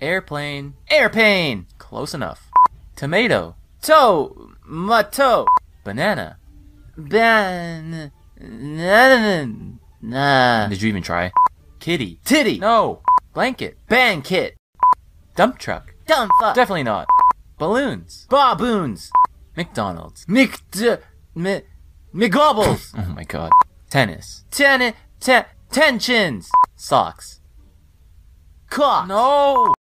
Airplane. Airplane. Close enough. Tomato. Tomato. Banana. Nah. Did you even try? Kitty. Titty. No. Blanket. Banquet. Dump truck. Dump fuck. Definitely not. Balloons. Baboons. McDonald's. gobles. Oh my god. Tennis. Tensions. Socks. Clock. No.